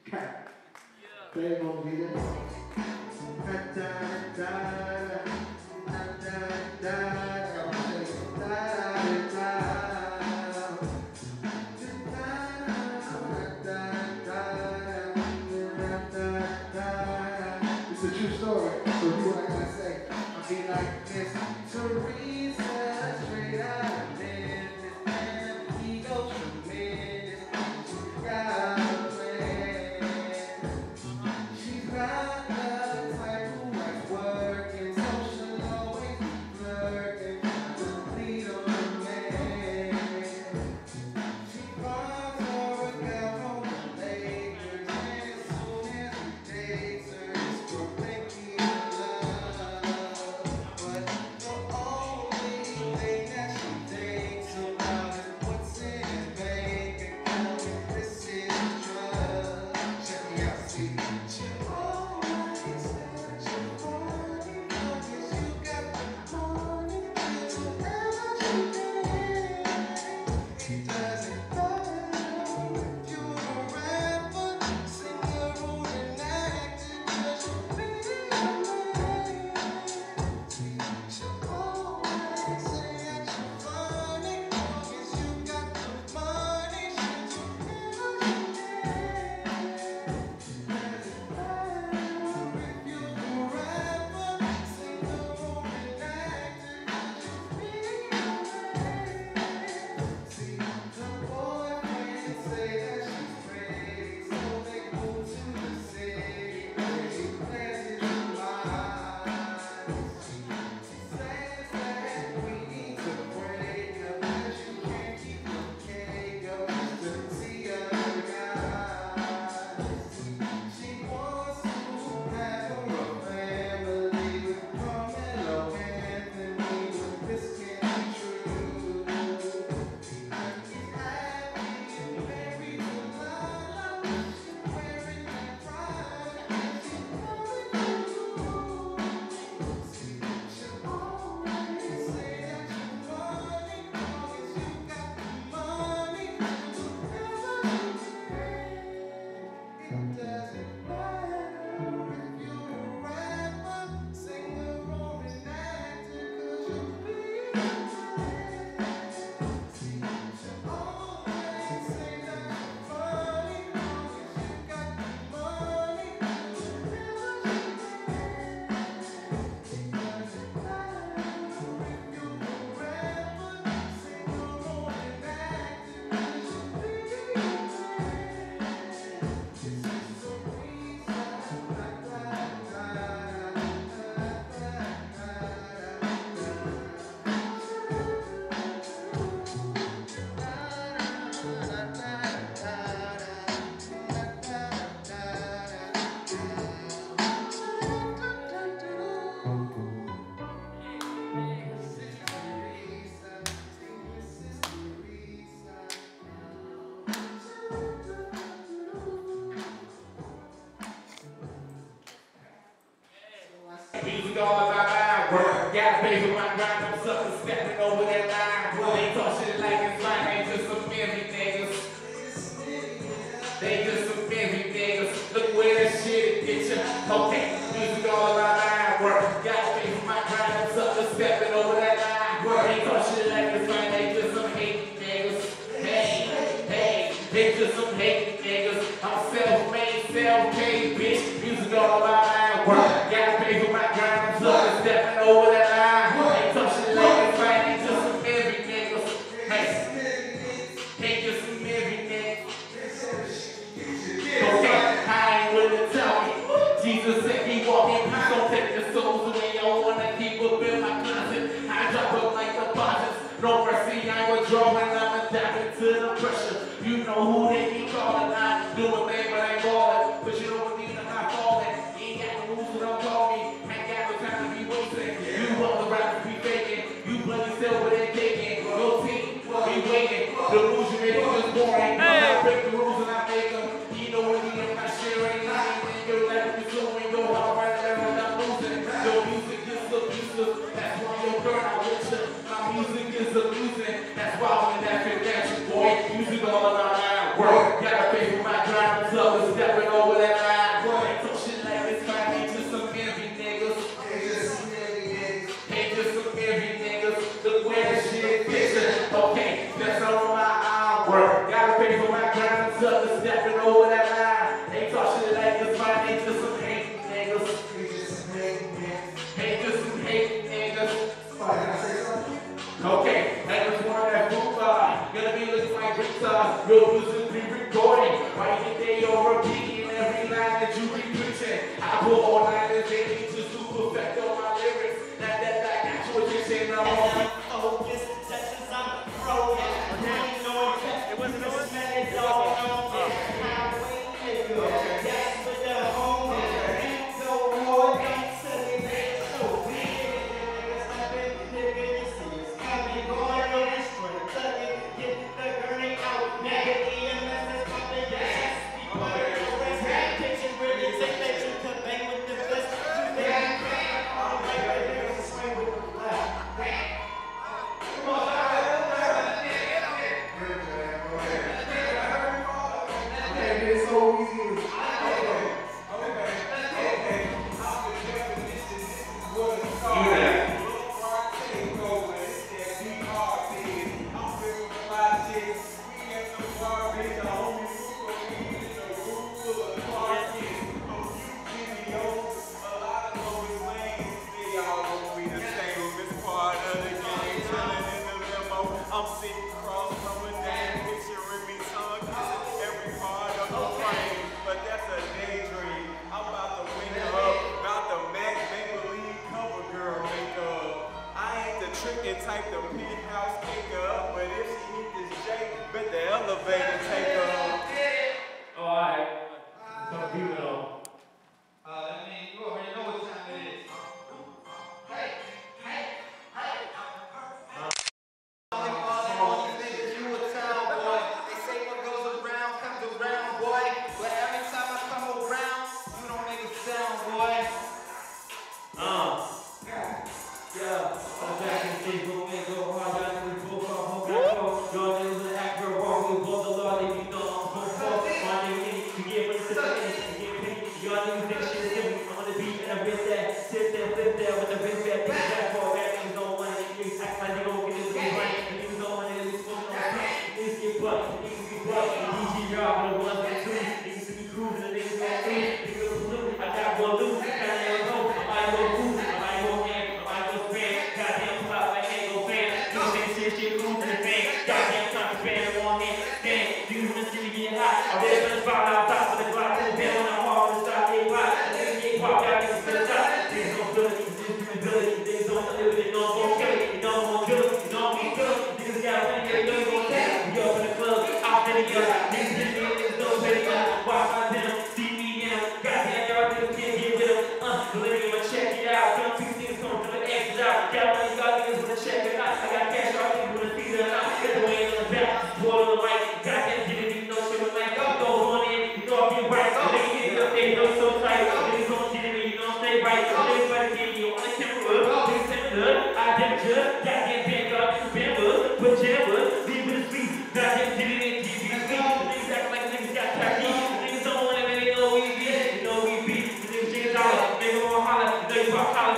Play on video. Da da da da da da it's a true story, so do what I gotta say. I'll be like this. Teresa, straight out of Memphis, and he goes tremendous. She's got a plan. She's not the type who likes working, so she'll always be flirting to lead on the man. She finds her a girl from the Lakers, and as soon as he dates her, it's completely in love. But the only thing that she thinks about is what's in his bank account, and this is drugs. Check me out, see. She always says she's funny, because you got the money to do whatever she can. It doesn't matter if you're a rapper, singer, or an actor, 'cause you'll be a man. She'll always say that you're funny, because you got the money, she'll do whatever she can. Doesn't matter if you're a rapper, singer, or an actor, 'cause you'll be a man. See, the boyfriends say that she's pretty, so they move to the city where she planted her lies. She says that we need to break up, 'cause you can't keep your cake up just to see other guys. She wants to have her family with Carmelo Anthony, but this can't be true. He's happy and married to Lala, she's wearing that pride, and she's going through. See, she'll always say that you're funny, because you got the money to do whatever you can. It doesn't matter if you're a rapper, singer, or an actor, 'cause you'll be a man. See, she'll always say that you're funny, because you got the money to do whatever you can. It doesn't matter if you're a rapper, singer, or an actor, 'cause you'll be a man. This is the reason. Music all about my work. Got to pay for my grind. I'm suckers stepping over that line. They talk shit like it's mine. They just some merry niggas. They just some merry niggas. Look where that shit get ya. Okay, music all about my work. Got to pay for my grind. I'm suckers stepping over that line. They talk shit like it's mine. They just some hate niggas. Hey, they just some hate niggas. I'm self-made, self-made, bitch. Music all about my work. Gotta pay for my grind. I'm suckers stepping over that line. They talk shit like it's mine. They just some merry niggas. Hey, they just some merry niggas. Okay, I ain't with the talking. Jesus said he walking. Please don't take the souls away. I wanna keep up in my closet. I drop up like deposits. No mercy, I was drawing. I'm adapting to the pressure. You know who they be calling. I do a thing, but I ain't ballin'. But you know what these are not falling. You ain't got no rules, so don't call me. Ain't got no time to be wasting. You want the rappers be faking. You bloody still what they taking. Your team be waiting. The rules you make is just boring. I break the rules and I make them. You know what you am not sharing. Anything your life is doing. Go hard right there and I'm losing. Your music is abusive. That's why your girl I with you. My music is amusing. That's why when that fit that you boy. Music all about my work. Work, gotta pay for my grind, something stepping over that line. They talk shit like this, my they just some hate niggas. We just some niggas. They just some hate niggas. Somebody gotta say something. Okay, that was one that food gonna be looking like Rita. Your music be recording. Why you think you're repeating every line that you be preaching? I put all liners in me just to perfect all my lyrics. That got you attention. I'm on focus, just as I'm broken. I know it wasn't a smell it all on this highway, nigga. That's with the homie. And go hard, don't tell me that so weird. Niggas up in, nigga, you see it's coming. Going on this front, tucking, get the gurney out. Nigga, EMS is popping your chest. Be part of the rest. Picture really take that you can bang with the best. You think you can? All right, right there, swing with the black. It's so easy. I'm sitting across from a damn picturing me tongue kissing every part of the frame, but that's a daydream. I'm about to wake up, about to Maybelline cover girl makeup. I ain't the trickin' type, the penthouse kicker, but if she hit this J, bet the elevator take her. alright. So beautiful. I mean, you already know what time it is. All these niggas, you a town boy. They say what goes around comes around, boy. But every time I come around, you don't make a sound, boy. Yeah, I'm back in stage, go in, go hard, y'all niggas both off, hold back off. Y'all niggas an actor, wrong, we both the law, they be know I'm so far. My nigga, you get ready to the end, you get paid. Y'all niggas think shit is heavy, I'm on the beat and I rip that. Sit there, flip there, with the wrist back, bitch, back for that niggas don't want it. Niggas act like they gon' get this game right. Niggas don't want it, niggas smoking on the top. Niggas get butt, niggas get butt. DJ y'all, but the ones that do, niggas be cruising, the niggas gon' do. Niggas go blue, I got one loose, kinda never know. I might go cool, I might go ham, I might go spam. Goddamn pop like ain't go fan. Niggas say shit cool to the fan. Goddamn time to spam it on hand. Stand, niggas wanna see me get hot. I really been spot out top of the Glock. Pull down on the hard and stop getting hot. Niggas get popped out, niggas to the top. Niggas don't feel it, niggas just do ability. Niggas don't live it, they know I'm gon' kill it. You know I'm gon' kill it, you know I'm gon' kill it. Niggas got money, they know you gon' take it. We up in the club, out there together. Niggas get me, niggas know they got. Watch my them, see me in them. Goddamn, y'all niggas can't get with them. Delirium, I check it out. Young two niggas come from the exit out. Got money, y'all niggas wanna check it out. I got cash, y'all niggas wanna see it out. Get the way in the back, pull on the mic. Goddamn, get it, you know shit with like. Go on in, you know I'm getting right. Niggas get up, they know so tight. Niggas gon' get me, you know stay right. Niggas better get me on the camera. Niggas send good, I damn good. Goddamn, bang up, niggas bang wood. Put jam wood, leave with the street. Goddamn, get it in TV. Niggas act like niggas got tacky. Niggas don't want it, man, they know we be. You know we be. Niggas jiggers out, niggas gon' holler. You know you pop collar.